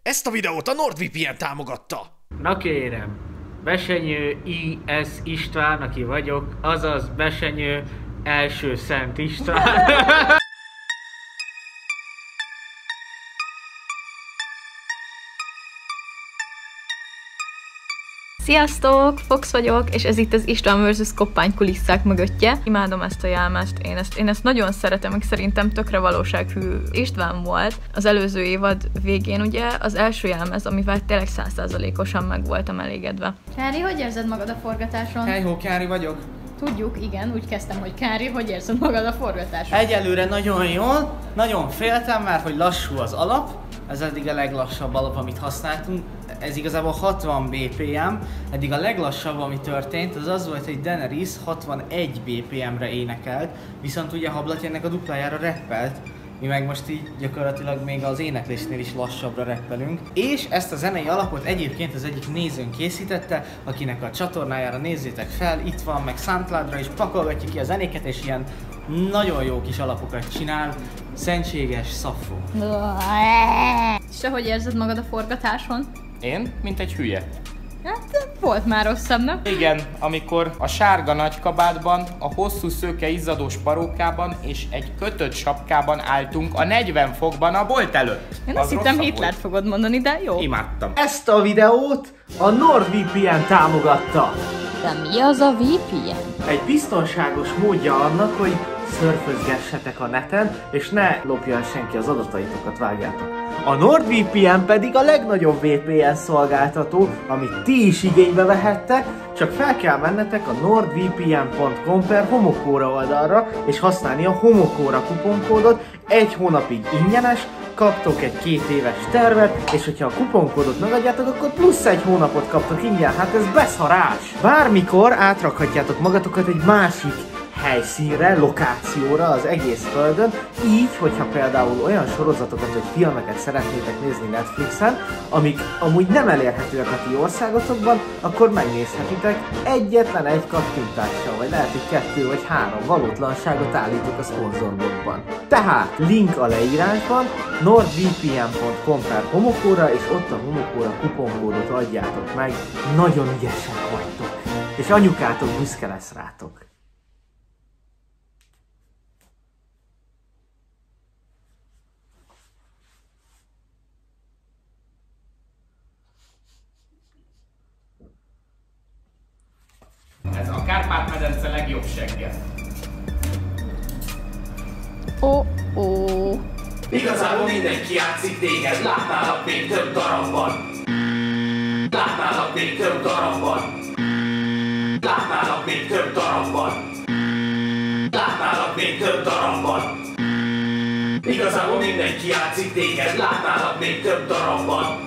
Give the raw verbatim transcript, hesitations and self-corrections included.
Ezt a videót a NordVPN támogatta. Na kérem, Besenyő i es István, aki vagyok, azaz Besenyő első Szent István. Sziasztok! Fox vagyok, és ez itt az István versus. Koppány kulisszák mögöttje. Imádom ezt a jelmezt, én ezt, én ezt nagyon szeretem, meg szerintem tökre valósághű István volt. Az előző évad végén ugye az első jelmez, amivel tényleg száz százalékosan meg voltam elégedve. Kári, hogy érzed magad a forgatáson? Hejhó, Kári vagyok. Tudjuk, igen, úgy kezdtem, hogy Kári, hogy érzed magad a forgatáson? Egyelőre nagyon jól, nagyon féltem már, hogy lassú az alap. Ez eddig a leglassabb alap, amit használtunk. Ez igazából hatvan bé pé em, eddig a leglassabb, ami történt, az az volt, hogy Daenerys hatvanegy bé pé em-re énekelt, viszont ugye Hablatjánnek a duplájára rappelt, mi meg most így gyakorlatilag még az éneklésnél is lassabbra rappelünk. És ezt a zenei alapot egyébként az egyik nézőnk készítette, akinek a csatornájára nézzétek fel, itt van, meg Soundcloudra is pakolgatja ki a zenéket, és ilyen nagyon jó kis alapokat csinál, szentséges Szaffó. És te hogy érzed magad a forgatáson? Én? Mint egy hülye. Hát volt már rosszabb, nem? Igen, amikor a sárga nagykabátban, a hosszú szőke izzadós parókában és egy kötött sapkában álltunk a negyven fokban a bolt előtt. Én azt hittem Hitlert fogod mondani, de jó. Imádtam. Ezt a videót a NordVPN támogatta. De mi az a vé pé en? Egy biztonságos módja annak, hogy szörfözgessetek a neten, és ne lopjon senki az adataitokat, vágjátok. A NordVPN pedig a legnagyobb vé pé en szolgáltató, amit ti is igénybe vehettek, csak fel kell mennetek a nordvpn pont com per homokóra oldalra, és használni a homokóra kuponkódot, egy hónapig ingyenes, kaptok egy két éves tervet, és hogyha a kuponkódot megadjátok, akkor plusz egy hónapot kaptok ingyen, hát ez beszarás! Bármikor átrakhatjátok magatokat egy másik helyszínre, lokációra az egész földön, így, hogyha például olyan sorozatokat vagy filmeket szeretnétek nézni Netflixen, amik amúgy nem elérhetőek a ti országotokban, akkor megnézhetitek egyetlen egy kattintással, vagy lehet, hogy kettő vagy három valótlanságot állítok a szponzorblogban. Tehát link a leírásban, nordvpn pont com per homokóra, és ott a homokóra kuponkódot adjátok meg, nagyon ügyesek vagytok, és anyukátok büszke lesz rátok. Ez a Kárpát-medence legjobb segge. Ó, oh, ó. Oh. Igazából mindenki játszik téged, látnálak még több darabban. Látnálak még több darabban. Látnálak még több darabban. Látnálak még több darabban. Igazából mindenki játszik téged, látnálak még több darabban.